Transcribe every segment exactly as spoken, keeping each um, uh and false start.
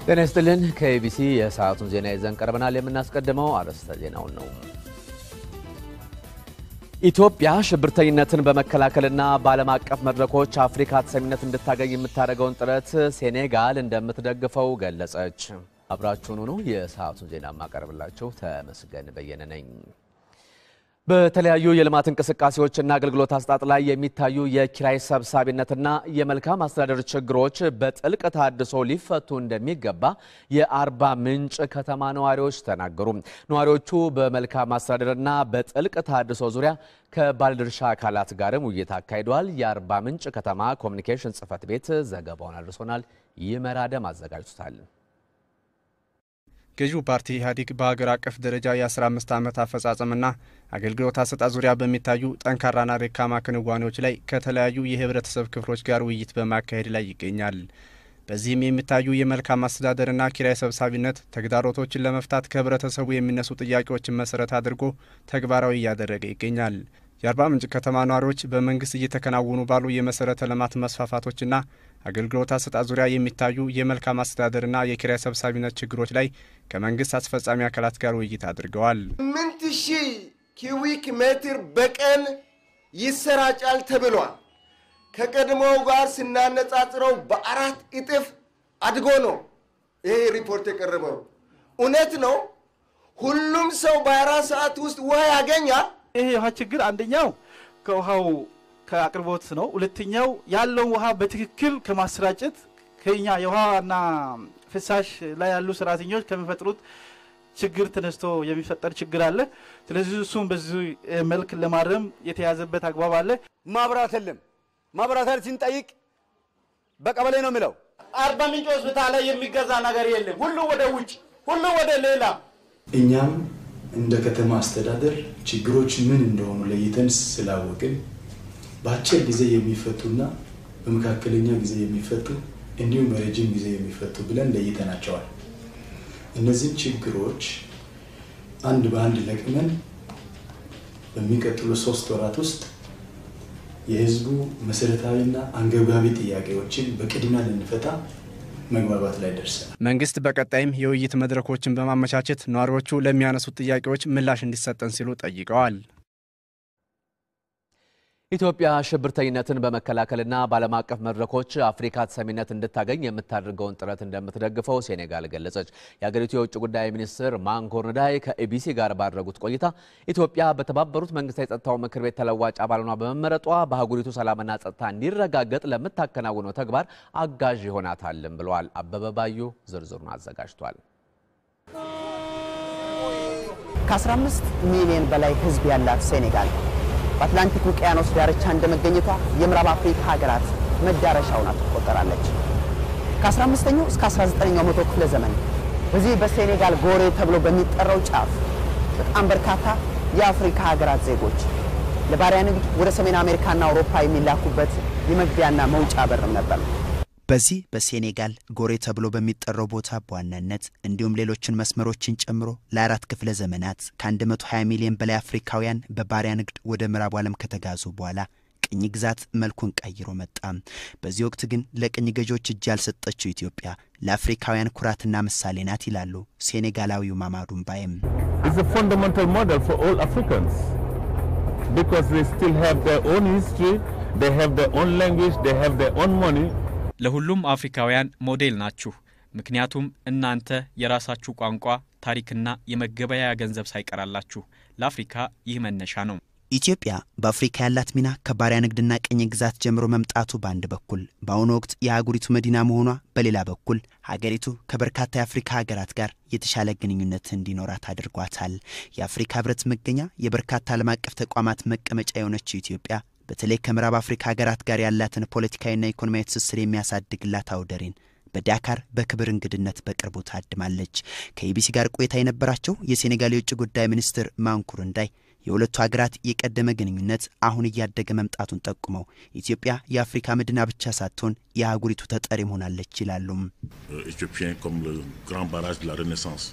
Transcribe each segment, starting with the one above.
ጤና ይስጥልን ከኢቢሲ የሰዓቱን ዜና ይዘን ቀርበናል። የምናስቀድመው አርዕስተ ዜናውን ነው። ኢትዮጵያ ሽብርተኝነትን በመከላከልና በዓለም አቀፍ መድረኮች አፍሪካ ተሰሚነት እንድታገኝ የምታደርገውን ጥረት ሴኔጋል እንደምትደግፈው ገለጸች። አብራችሁን ሁኑ። የሰዓቱን ዜና ማቀርብላችሁ ተመስገን በየነ ነኝ። በተለያዩ የልማት እንቅስቃሴዎችና አገልግሎት አሰጣጥ ላይ የሚታዩ የኪራይ ሰብሳቢነትና የመልካም አስተዳደር ችግሮች በጥልቅ ታድሶ ሊፈቱ እንደሚገባ የአርባ ምንጭ ከተማ ነዋሪዎች ተናገሩ። ነዋሪዎቹ በመልካም አስተዳደርና በጥልቅ ታድሶ ዙሪያ ከባለድርሻ አካላት ጋርም ውይይት አካሂደዋል። የአርባ ምንጭ ከተማ ኮሚኒኬሽን ጽሕፈት ቤት ዘገባውን አድርሶናል። ይመራደም አዘጋጅቶታል። ገዢው ፓርቲ ኢህአዴግ በሀገር አቀፍ ደረጃ የ15 ዓመት አፈጻጸምና አገልግሎት አሰጣጥ ዙሪያ በሚታዩ ጠንካራና ደካማ ክንዋኔዎች ላይ ከተለያዩ የህብረተሰብ ክፍሎች ጋር ውይይት በማካሄድ ላይ ይገኛል። በዚህም የሚታዩ የመልካም አስተዳደርና ኪራይ ሰብሳቢነት ተግዳሮቶችን ለመፍታት ከህብረተሰቡ የሚነሱ ጥያቄዎችን መሰረት አድርጎ ተግባራዊ እያደረገ ይገኛል። የአርባ ምንጭ ከተማ ነዋሪዎች በመንግስት እየተከናወኑ ባሉ የመሰረተ ልማት መስፋፋቶችና አገልግሎት አሰጣጥ ዙሪያ የሚታዩ የመልካም አስተዳደርና የኪራይ ሰብሳቢነት ችግሮች ላይ ከመንግስት አስፈጻሚ አካላት ጋር ውይይት አድርገዋል። ስምንት ሺህ ኪዩቢክ ሜትር በቀን ይሰራጫል ተብሏል። ከቀድሞው ጋር ስናነጻጽረው በአራት እጥፍ አድጎ ነው ይሄ ሪፖርት የቀረበው። እውነት ነው ሁሉም ሰው በአራት ሰዓት ውስጥ ውሃ ያገኛል። ይሄ ውሃ ችግር አንደኛው ከውሃው ከአቅርቦት ነው። ሁለተኛው ያለው ውሃ በትክክል ከማስራጨት ከኛ የውሃና ፍሳሽ ላይ ያሉ ሰራተኞች ከሚፈጥሩት ችግር ተነስቶ የሚፈጠር ችግር አለ። ስለዚህ እሱን በዚህ መልክ ለማረም የተያዘበት አግባብ አለ። ማብራት የለም። ማብራታችን ሲንጠይቅ በቀበሌ ነው የሚለው። አርባ ምንጭ ሆስፒታል ላይ የሚገዛ ነገር የለም። ሁሉ ወደ ውጭ፣ ሁሉ ወደ ሌላ። እኛም እንደ ከተማ አስተዳደር ችግሮች ምን እንደሆኑ ለይተን ስላወቅን በአጭር ጊዜ የሚፈቱና በመካከለኛ ጊዜ የሚፈቱ እንዲሁም በረጅም ጊዜ የሚፈቱ ብለን ለይተናቸዋል። እነዚህ ችግሮች አንድ በአንድ ለቅመን በሚቀጥሉ ሶስት ወራት ውስጥ የህዝቡ መሰረታዊና አንገብጋቢ ጥያቄዎችን በቅድሚያ ልንፈታ መግባባት ላይ ደርሰናል። መንግስት በቀጣይም የውይይት መድረኮችን በማመቻቸት ነዋሪዎቹ ለሚያነሱት ጥያቄዎች ምላሽ እንዲሰጠን ሲሉ ጠይቀዋል። ኢትዮጵያ ሽብርተኝነትን በመከላከልና በዓለም አቀፍ መድረኮች አፍሪካ ተሰሚነት እንድታገኝ የምታደርገውን ጥረት እንደምትደግፈው ሴኔጋል ገለጸች። የሀገሪቱ የውጭ ጉዳይ ሚኒስትር ማንኮርዳይ ከኢቢሲ ጋር ባደረጉት ቆይታ ኢትዮጵያ በተባበሩት መንግስታት የጸጥታው ምክር ቤት ተለዋጭ አባል ሆና በመመረጧ በአህጉሪቱ ሰላምና ጸጥታ እንዲረጋገጥ ለምታከናውነው ተግባር አጋዥ ይሆናታልም ብለዋል። አበበ ባዩ ዝርዝሩን አዘጋጅቷል። ከ15 ሚሊዮን በላይ ህዝብ ያላት ሴኔጋል በአትላንቲክ ውቅያኖስ ዳርቻ እንደመገኘቷ የምዕራብ አፍሪካ ሀገራት መዳረሻው ናት ትቆጠራለች። ከ15ኛው እስከ 19ኛው መቶ ክፍለ ዘመን በዚህ በሴኔጋል ጎሬ ተብሎ በሚጠራው ጫፍ በጣም በርካታ የአፍሪካ ሀገራት ዜጎች ለባሪያ ንግድ ወደ ሰሜን አሜሪካና አውሮፓ የሚላኩበት የመግቢያና መውጫ በርም ነበር። በዚህ በሴኔጋል ጎሬ ተብሎ በሚጠራው ቦታ በዋናነት እንዲሁም ሌሎችን መስመሮችን ጨምሮ ለአራት ክፍለ ዘመናት ከ120 ሚሊዮን በላይ አፍሪካውያን በባሪያ ንግድ ወደ ምዕራብ ዓለም ከተጋዙ በኋላ ቅኝ ግዛት መልኩን ቀይሮ መጣ። በዚህ ወቅት ግን ለቅኝ ገዢዎች እጅ ያልሰጠችው ኢትዮጵያ ለአፍሪካውያን ኩራትና ምሳሌ ናት ይላሉ ሴኔጋላዊው ማማዱን ባይም። It's a fundamental model for all Africans because they still have their own history, they have their own language, they have their own money. ለሁሉም አፍሪካውያን ሞዴል ናችሁ። ምክንያቱም እናንተ የራሳችሁ ቋንቋ፣ ታሪክና የመገበያያ ገንዘብ ሳይቀራላችሁ ለአፍሪካ ይህ መነሻ ነው። ኢትዮጵያ በአፍሪካ ያላት ሚና ከባሪያ ንግድና ቅኝ ግዛት ጀምሮ መምጣቱ በአንድ በኩል በአሁኑ ወቅት የአህጉሪቱ መዲና መሆኗ በሌላ በኩል ሀገሪቱ ከበርካታ የአፍሪካ ሀገራት ጋር የተሻለ ግንኙነት እንዲኖራት አድርጓታል። የአፍሪካ ህብረት መገኛ የበርካታ ዓለም አቀፍ ተቋማት መቀመጫ የሆነችው ኢትዮጵያ በተለይ ከምዕራብ አፍሪካ ሀገራት ጋር ያላትን ፖለቲካዊና ኢኮኖሚያዊ ትስስር የሚያሳድግላት አውደሪን በዳካር በክብር እንግድነት በቅርቡ ታድማለች። ከኢቢሲ ጋር ቆይታ የነበራቸው የሴኔጋል የውጭ ጉዳይ ሚኒስትር ማንኮርዳይ የሁለቱ ሀገራት የቀደመ ግንኙነት አሁን እያደገ መምጣቱን ጠቁመው ኢትዮጵያ የአፍሪካ መዲና ብቻ ሳትሆን የአህጉሪቱ ተጠሪ ሆናለች ይላሉ። ኢትዮጵያን comme le grand barrage de la Renaissance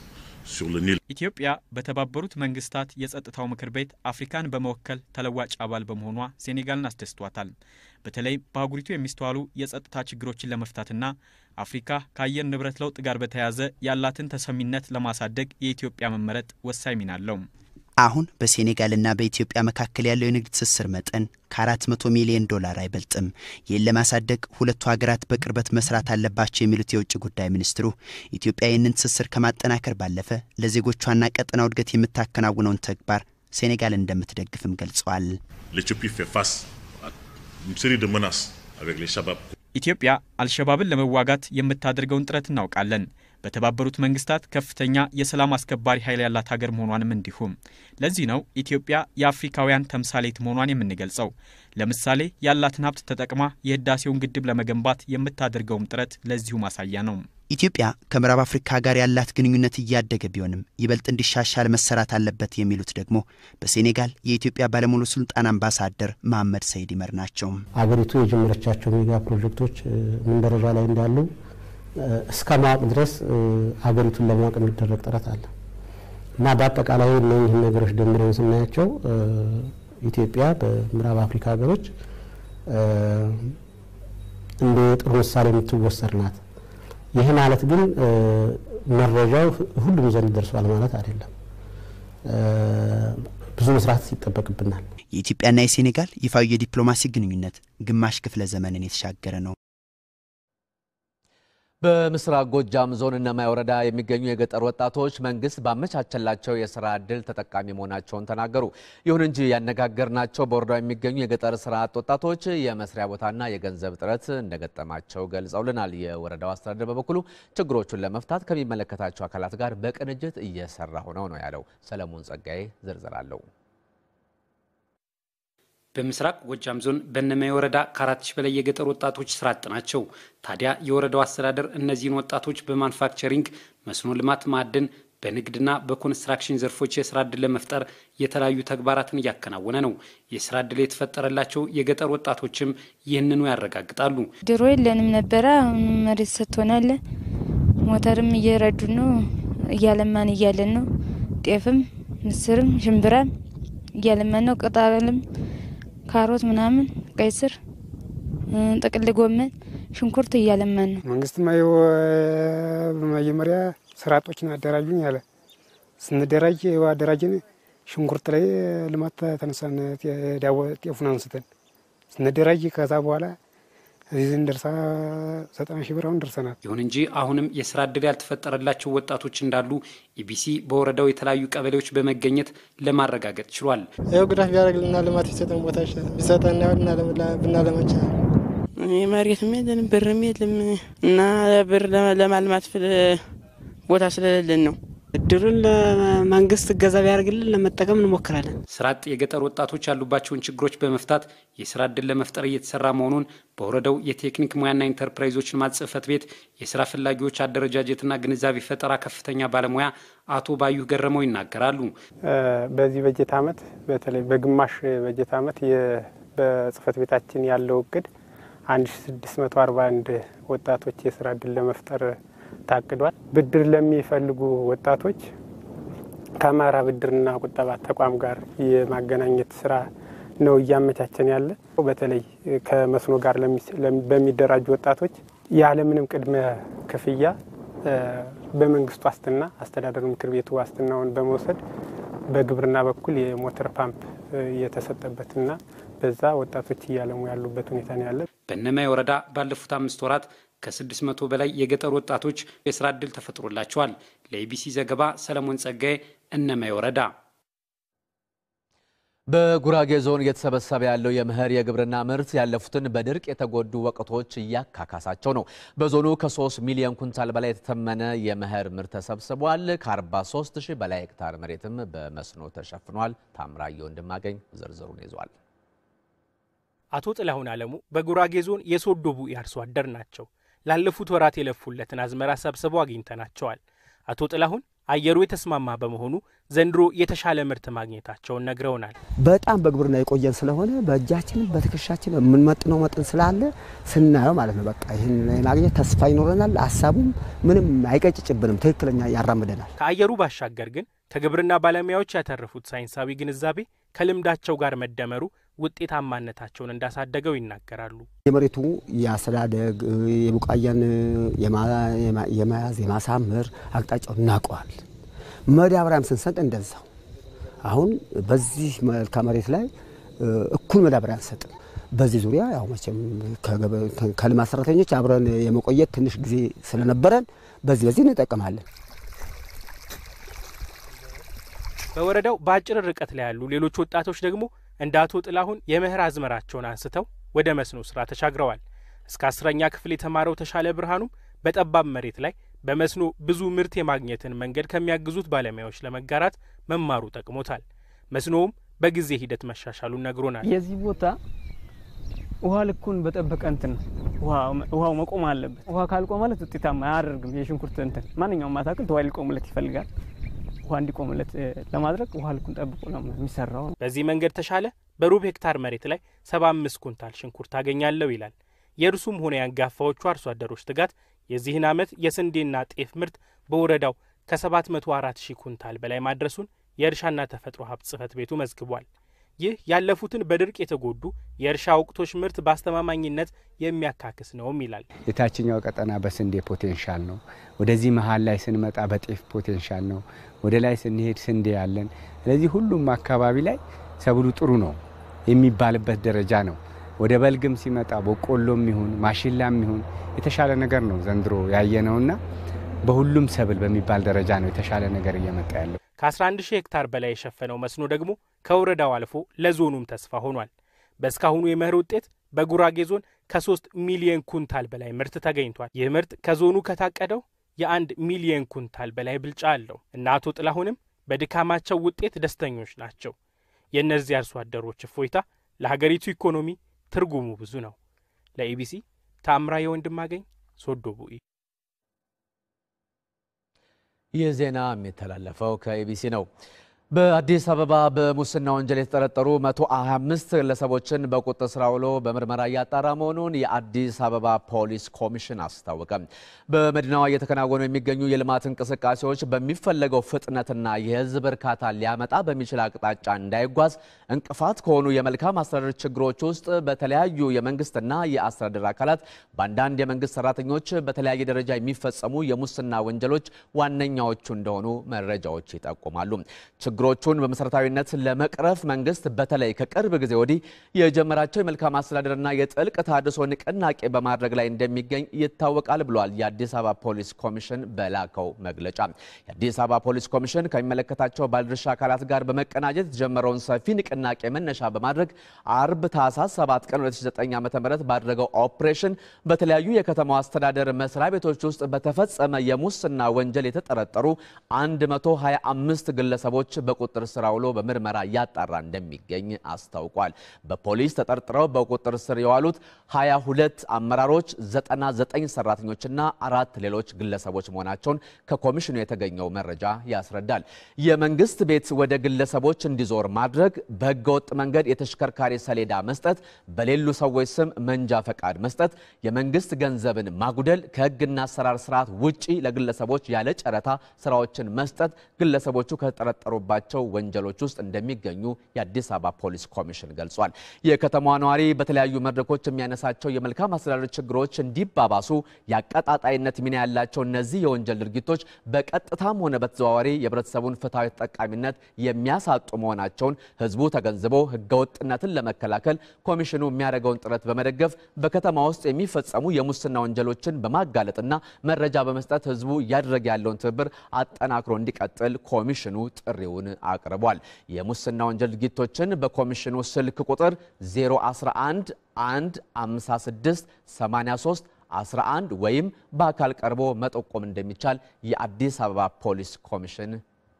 sur le Nil. ኢትዮጵያ በተባበሩት መንግስታት የጸጥታው ምክር ቤት አፍሪካን በመወከል ተለዋጭ አባል በመሆኗ ሴኔጋልን አስደስቷታል። በተለይ በአህጉሪቱ የሚስተዋሉ የጸጥታ ችግሮችን ለመፍታትና አፍሪካ ከአየር ንብረት ለውጥ ጋር በተያያዘ ያላትን ተሰሚነት ለማሳደግ የኢትዮጵያ መመረጥ ወሳኝ ሚና አለው። አሁን በሴኔጋልና በኢትዮጵያ መካከል ያለው የንግድ ትስስር መጠን ከአራት መቶ ሚሊዮን ዶላር አይበልጥም። ይህን ለማሳደግ ሁለቱ ሀገራት በቅርበት መስራት አለባቸው የሚሉት የውጭ ጉዳይ ሚኒስትሩ ኢትዮጵያ ይህንን ትስስር ከማጠናከር ባለፈ ለዜጎቿና ቀጠናው እድገት የምታከናውነውን ተግባር ሴኔጋል እንደምትደግፍም ገልጸዋል። L'Éthiopie fait face à une série de menaces avec les Shabab. ኢትዮጵያ አልሸባብን ለመዋጋት የምታደርገውን ጥረት እናውቃለን። በተባበሩት መንግስታት ከፍተኛ የሰላም አስከባሪ ኃይል ያላት ሀገር መሆኗንም እንዲሁም ለዚህ ነው ኢትዮጵያ የአፍሪካውያን ተምሳሌት መሆኗን የምንገልጸው። ለምሳሌ ያላትን ሀብት ተጠቅማ የህዳሴውን ግድብ ለመገንባት የምታደርገው ጥረት ለዚሁ ማሳያ ነው። ኢትዮጵያ ከምዕራብ አፍሪካ ጋር ያላት ግንኙነት እያደገ ቢሆንም ይበልጥ እንዲሻሻል መሰራት አለበት የሚሉት ደግሞ በሴኔጋል የኢትዮጵያ ባለሙሉ ስልጣን አምባሳደር መሐመድ ሰይድ ይመር ናቸው። አገሪቱ የጀመረቻቸው ሜጋ ፕሮጀክቶች ምን ደረጃ ላይ እንዳሉ እስከማቅ ድረስ አገሪቱን ለማወቅ የሚደረግ ጥረት አለ እና በአጠቃላይ እነዚህ ነገሮች ደምረን ስናያቸው ኢትዮጵያ በምዕራብ አፍሪካ ሀገሮች እንደ ጥሩ ምሳሌ የምትወሰድ ናት። ይህ ማለት ግን መረጃው ሁሉም ዘንድ ደርሷል ማለት አይደለም። ብዙ መስራት ይጠበቅብናል። የኢትዮጵያና የሴኔጋል ይፋዊ የዲፕሎማሲ ግንኙነት ግማሽ ክፍለ ዘመንን የተሻገረ ነው። በምስራቅ ጎጃም ዞን እነማይ ወረዳ የሚገኙ የገጠር ወጣቶች መንግስት ባመቻቸላቸው የሥራ ዕድል ተጠቃሚ መሆናቸውን ተናገሩ። ይሁን እንጂ ያነጋገርናቸው በወረዳው የሚገኙ የገጠር ስራ አጥ ወጣቶች የመስሪያ ቦታና የገንዘብ እጥረት እንደገጠማቸው ገልጸውልናል። የወረዳው አስተዳደር በበኩሉ ችግሮቹን ለመፍታት ከሚመለከታቸው አካላት ጋር በቅንጅት እየሰራሁ ነው ነው ያለው። ሰለሞን ጸጋዬ ዝርዝር አለው። በምስራቅ ጎጃም ዞን በእነማይ ወረዳ ከአራት ሺህ በላይ የገጠር ወጣቶች ስራ አጥ ናቸው። ታዲያ የወረዳው አስተዳደር እነዚህን ወጣቶች በማኑፋክቸሪንግ፣ መስኖ ልማት፣ ማዕድን፣ በንግድና በኮንስትራክሽን ዘርፎች የስራ ዕድል ለመፍጠር የተለያዩ ተግባራትን እያከናወነ ነው። የስራ ዕድል የተፈጠረላቸው የገጠር ወጣቶችም ይህንኑ ያረጋግጣሉ። ድሮ የለንም ነበረ፣ አሁን መሬት ሰጥቶናል። ሞተርም እየረዱ ነው፣ እያለማን እያለን ነው። ጤፍም፣ ምስርም፣ ሽምብራም እያለማን ነው። ቅጠልም ካሮት ምናምን ቀይ ስር ጥቅል ጎመን ሽንኩርት እያለማን ነው። መንግስት ማየው በመጀመሪያ ስራ አጦችን አደራጁኝ ያለ ስንደራጅ አደራጅን ሽንኩርት ላይ ልማት ተነሳን። ዳው ጤፉን አንስተን ስንደራጅ ከዛ በኋላ እዚህ እንደርሳ ዘጠና ሺህ ብር አሁን ደርሰናል። ይሁን እንጂ አሁንም የስራ ዕድል ያልተፈጠረላቸው ወጣቶች እንዳሉ ኢቢሲ በወረዳው የተለያዩ ቀበሌዎች በመገኘት ለማረጋገጥ ችሏል። ያው ግዳፍ ቢያደርግልና ልማት ይሰጠን ቦታሽ ቢሰጠን ያውና ብናለማቻ እኔ መሬትም የለን ብርም የለም እና ብር ለማልማት ቦታ ስለሌለን ነው። እድሩን ለመንግስት ገዛ ቢያደርግልን ለመጠቀም እንሞክራለን። ስራ አጥ የገጠር ወጣቶች ያሉባቸውን ችግሮች በመፍታት የስራ ዕድል ለመፍጠር እየተሰራ መሆኑን በወረዳው የቴክኒክ ሙያና ኢንተርፕራይዞች ልማት ጽሕፈት ቤት የስራ ፈላጊዎች አደረጃጀትና ግንዛቤ ፈጠራ ከፍተኛ ባለሙያ አቶ ባዩ ገረመው ይናገራሉ። በዚህ በጀት ዓመት በተለይ በግማሽ በጀት ዓመት በጽሕፈት ቤታችን ያለው እቅድ አንድ ሺህ ስድስት መቶ አርባ አንድ ወጣቶች የስራ ዕድል ለመፍጠር ታቅዷል። ብድር ለሚፈልጉ ወጣቶች ከአማራ ብድርና ቁጠባ ተቋም ጋር የማገናኘት ስራ ነው እያመቻቸን ያለ። በተለይ ከመስኖ ጋር በሚደራጁ ወጣቶች ያለምንም ቅድመ ክፍያ በመንግስት ዋስትና አስተዳደር ምክር ቤቱ ዋስትናውን በመውሰድ በግብርና በኩል የሞተር ፓምፕ የተሰጠበትና በዛ ወጣቶች እያለሙ ያሉበት ሁኔታ ነው ያለ። በእነማይ ወረዳ ባለፉት አምስት ወራት ከስድስት መቶ በላይ የገጠር ወጣቶች የስራ ዕድል ተፈጥሮላቸዋል። ለኢቢሲ ዘገባ ሰለሞን ጸጋዬ እነማይ ወረዳ። በጉራጌ ዞን እየተሰበሰበ ያለው የመኸር የግብርና ምርት ያለፉትን በድርቅ የተጎዱ ወቅቶች እያካካሳቸው ነው። በዞኑ ከ3 ሚሊዮን ኩንታል በላይ የተተመነ የመኸር ምርት ተሰብስቧል። ከ43 ሺህ በላይ ሄክታር መሬትም በመስኖ ተሸፍኗል። ታምራየው እንደማገኝ ዝርዝሩን ይዟል። አቶ ጥላሁን አለሙ በጉራጌ ዞን የሶዶቡ ያርሶ አደር ናቸው። ላለፉት ወራት የለፉለትን አዝመራ ሰብስበው አግኝተናቸዋል። አቶ ጥላሁን አየሩ የተስማማ በመሆኑ ዘንድሮ የተሻለ ምርት ማግኘታቸውን ነግረውናል። በጣም በግብርና የቆየን ስለሆነ በእጃችን በትከሻችን የምንመጥነው መጠን ስላለ ስናየው ማለት ነው በቃ ይሄን ማግኘት ተስፋ ይኖረናል። ሐሳቡም ምንም አይቀጭጭብንም፣ ትክክለኛ ያራምደናል። ከአየሩ ባሻገር ግን ከግብርና ባለሙያዎች ያተረፉት ሳይንሳዊ ግንዛቤ ከልምዳቸው ጋር መደመሩ ውጤታማነታቸውን እንዳሳደገው ይናገራሉ። የመሬቱ ያስተዳደግ የቡቃያን የማያዝ የማሳመር አቅጣጫው እናቀዋል። መዳበሪያም ስንሰጥ እንደዛው አሁን በዚህ መልካ መሬት ላይ እኩል መዳበሪያ አንሰጥም። በዚህ ዙሪያ ያው መቼም ከልማት ሰራተኞች አብረን የመቆየት ትንሽ ጊዜ ስለነበረን በዚህ በዚህ እንጠቀማለን። በወረዳው በአጭር ርቀት ላይ ያሉ ሌሎች ወጣቶች ደግሞ እንደ አቶ ጥላሁን የመኸር አዝመራቸውን አንስተው ወደ መስኖ ስራ ተሻግረዋል። እስከ አስረኛ ክፍል የተማረው ተሻለ ብርሃኑም በጠባብ መሬት ላይ በመስኖ ብዙ ምርት የማግኘትን መንገድ ከሚያግዙት ባለሙያዎች ለመጋራት መማሩ ጠቅሞታል። መስኖውም በጊዜ ሂደት መሻሻሉን ነግሮናል። የዚህ ቦታ ውሃ ልኩን በጠበቀ እንትን ውሃው መቆም አለበት። ውሃ ካልቆመ ማለት ውጤታማ አያደርግም። የሽንኩርት እንትን ማንኛውም አትክልት ውሃ ሊቆምለት ይፈልጋል። ውሃ እንዲቆምለት ለማድረግ ውሃ ልኩን ጠብቆ ነው የሚሰራው። በዚህ መንገድ ተሻለ በሩብ ሄክታር መሬት ላይ ሰባ አምስት ኩንታል ሽንኩርት አገኛለሁ ይላል። የእርሱም ሆነ ያንጋፋዎቹ አርሶ አደሮች ትጋት የዚህን ዓመት የስንዴና ጤፍ ምርት በወረዳው ከሰባት መቶ አራት ሺህ ኩንታል በላይ ማድረሱን የእርሻና ተፈጥሮ ሀብት ጽሕፈት ቤቱ መዝግቧል። ይህ ያለፉትን በድርቅ የተጎዱ የእርሻ ወቅቶች ምርት በአስተማማኝነት የሚያካክስ ነውም ይላል። የታችኛው ቀጠና በስንዴ ፖቴንሻል ነው። ወደዚህ መሃል ላይ ስንመጣ በጤፍ ፖቴንሻል ነው። ወደ ላይ ስንሄድ ስንዴ ያለን። ስለዚህ ሁሉም አካባቢ ላይ ሰብሉ ጥሩ ነው የሚባልበት ደረጃ ነው። ወደ በልግም ሲመጣ በቆሎም ይሁን ማሽላም ይሁን የተሻለ ነገር ነው ዘንድሮ ያየነውና በሁሉም ሰብል በሚባል ደረጃ ነው የተሻለ ነገር እየመጣ ያለው። ከአስራ አንድ ሺህ ሄክታር በላይ የሸፈነው መስኖ ደግሞ ከወረዳው አልፎ ለዞኑም ተስፋ ሆኗል። በእስካሁኑ የመኸር ውጤት በጉራጌ ዞን ከሶስት ሚሊዮን ኩንታል በላይ ምርት ተገኝቷል። ይህ ምርት ከዞኑ ከታቀደው የአንድ ሚሊዮን ኩንታል በላይ ብልጫ አለው እና አቶ ጥላሁንም በድካማቸው ውጤት ደስተኞች ናቸው። የእነዚህ አርሶ አደሮች እፎይታ ለሀገሪቱ ኢኮኖሚ ትርጉሙ ብዙ ነው። ለኢቢሲ ታምራ የወንድማገኝ ሶዶ ቡኢ። ይህ ዜና የሚተላለፈው ከኢቢሲ ነው። በአዲስ አበባ በሙስና ወንጀል የተጠረጠሩ መቶ ሃያ አምስት ግለሰቦችን በቁጥጥር ስር ውሎ በምርመራ እያጣራ መሆኑን የአዲስ አበባ ፖሊስ ኮሚሽን አስታወቀ። በመዲናዋ እየተከናወኑ የሚገኙ የልማት እንቅስቃሴዎች በሚፈለገው ፍጥነትና የሕዝብ እርካታ ሊያመጣ በሚችል አቅጣጫ እንዳይጓዝ እንቅፋት ከሆኑ የመልካም አስተዳደር ችግሮች ውስጥ በተለያዩ የመንግስትና የአስተዳደር አካላት በአንዳንድ የመንግስት ሰራተኞች በተለያየ ደረጃ የሚፈጸሙ የሙስና ወንጀሎች ዋነኛዎቹ እንደሆኑ መረጃዎች ይጠቁማሉ። ችግሮቹን በመሰረታዊነት ለመቅረፍ መንግስት በተለይ ከቅርብ ጊዜ ወዲህ የጀመራቸው የመልካም አስተዳደርና የጥልቅ ተሃድሶ ንቅናቄ በማድረግ ላይ እንደሚገኝ ይታወቃል ብሏል የአዲስ አበባ ፖሊስ ኮሚሽን በላከው መግለጫ። የአዲስ አበባ ፖሊስ ኮሚሽን ከሚመለከታቸው ባለድርሻ አካላት ጋር በመቀናጀት የተጀመረውን ሰፊ ንቅናቄ መነሻ በማድረግ አርብ ታህሳስ ሰባት ቀን ሁለት ሺህ ዘጠኝ ዓ.ም ባደረገው ኦፕሬሽን በተለያዩ የከተማው አስተዳደር መስሪያ ቤቶች ውስጥ በተፈጸመ የሙስና ወንጀል የተጠረጠሩ አንድ መቶ ሃያ አምስት ግለሰቦች በቁጥጥር ስር ውሎ በምርመራ ያጣራ እንደሚገኝ አስታውቋል። በፖሊስ ተጠርጥረው በቁጥጥር ስር የዋሉት ሃያ ሁለት አመራሮች፣ ዘጠና ዘጠኝ ሰራተኞችና አራት ሌሎች ግለሰቦች መሆናቸውን ከኮሚሽኑ የተገኘው መረጃ ያስረዳል። የመንግስት ቤት ወደ ግለሰቦች እንዲዞር ማድረግ፣ በህገወጥ መንገድ የተሽከርካሪ ሰሌዳ መስጠት፣ በሌሉ ሰዎች ስም መንጃ ፈቃድ መስጠት፣ የመንግስት ገንዘብን ማጉደል፣ ከህግና አሰራር ስርዓት ውጪ ለግለሰቦች ያለ ጨረታ ስራዎችን መስጠት ግለሰቦቹ ከተጠረጠሩባቸው ወንጀሎች ውስጥ እንደሚገኙ የአዲስ አበባ ፖሊስ ኮሚሽን ገልጿል። የከተማዋ ነዋሪ በተለያዩ መድረኮች የሚያነሳቸው የመልካም አስተዳደር ችግሮች እንዲባባሱ የአቀጣጣይነት ሚና ያላቸው እነዚህ የወንጀል ድርጊቶች በቀጥታም ሆነ በተዘዋዋሪ የህብረተሰቡን ፍትሃዊ ተጠቃሚነት የሚያሳጡ መሆናቸውን ህዝቡ ተገንዝቦ ህገወጥነትን ለመከላከል ኮሚሽኑ የሚያደርገውን ጥረት በመደገፍ በከተማ ውስጥ የሚፈጸሙ የሙስና ወንጀሎችን በማጋለጥና መረጃ በመስጠት ህዝቡ እያደረገ ያለውን ትብብር አጠናክሮ እንዲቀጥል ኮሚሽኑ ጥሪውን አቅርቧል። የሙስና ወንጀል ድርጊቶችን በኮሚሽኑ ስልክ ቁጥር ዜሮ አስራ አንድ አንድ ሃምሳ ስድስት ሰማንያ ሶስት አስራ አንድ ወይም በአካል ቀርቦ መጠቆም እንደሚቻል የአዲስ አበባ ፖሊስ ኮሚሽን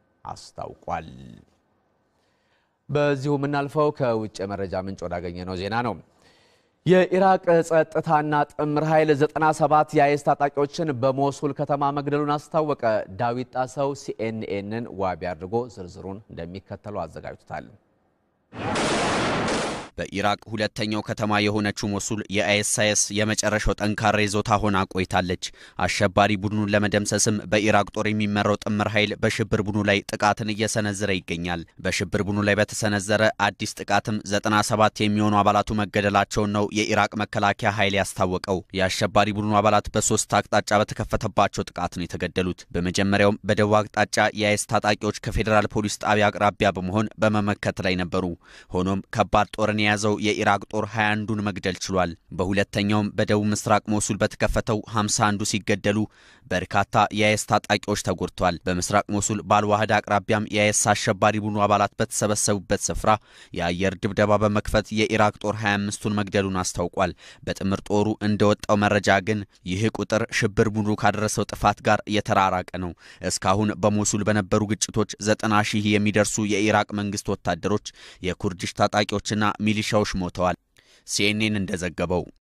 አስታውቋል። በዚሁ ምናልፈው ከውጭ መረጃ ምንጭ ወዳገኘ ነው ዜና ነው። የኢራቅ ጸጥታና ጥምር ኃይል ዘጠና ሰባት የአይኤስ ታጣቂዎችን በሞሱል ከተማ መግደሉን አስታወቀ። ዳዊት ጣሰው ሲኤንኤንን ዋቢ አድርጎ ዝርዝሩን እንደሚከተለው አዘጋጅቷል። በኢራቅ ሁለተኛው ከተማ የሆነችው ሞሱል የአይኤስ የመጨረሻው ጠንካራ ይዞታ ሆና ቆይታለች። አሸባሪ ቡድኑን ለመደምሰስም በኢራቅ ጦር የሚመራው ጥምር ኃይል በሽብር ቡድኑ ላይ ጥቃትን እየሰነዘረ ይገኛል። በሽብር ቡድኑ ላይ በተሰነዘረ አዲስ ጥቃትም ዘጠና ሰባት የሚሆኑ አባላቱ መገደላቸውን ነው የኢራቅ መከላከያ ኃይል ያስታወቀው። የአሸባሪ ቡድኑ አባላት በሶስት አቅጣጫ በተከፈተባቸው ጥቃት ነው የተገደሉት። በመጀመሪያውም በደቡብ አቅጣጫ የአይኤስ ታጣቂዎች ከፌዴራል ፖሊስ ጣቢያ አቅራቢያ በመሆን በመመከት ላይ ነበሩ። ሆኖም ከባድ ጦርን ያዘው የኢራቅ ጦር ሃያ አንዱን መግደል ችሏል። በሁለተኛውም በደቡብ ምስራቅ ሞሱል በተከፈተው ሃምሳ አንዱ ሲገደሉ በርካታ የአይኤስ ታጣቂዎች ተጎድተዋል። በምስራቅ ሞሱል ባልዋህድ አቅራቢያም የአይኤስ አሸባሪ ቡድኑ አባላት በተሰበሰቡበት ስፍራ የአየር ድብደባ በመክፈት የኢራቅ ጦር ሃያ አምስቱን መግደሉን አስታውቋል። በጥምር ጦሩ እንደወጣው መረጃ ግን ይህ ቁጥር ሽብር ቡድኑ ካደረሰው ጥፋት ጋር የተራራቀ ነው። እስካሁን በሞሱል በነበሩ ግጭቶች ዘጠና ሺህ የሚደርሱ የኢራቅ መንግስት ወታደሮች፣ የኩርዲሽ ታጣቂዎችና ሚሊሻዎች ሞተዋል። ሲኤንኤን እንደዘገበው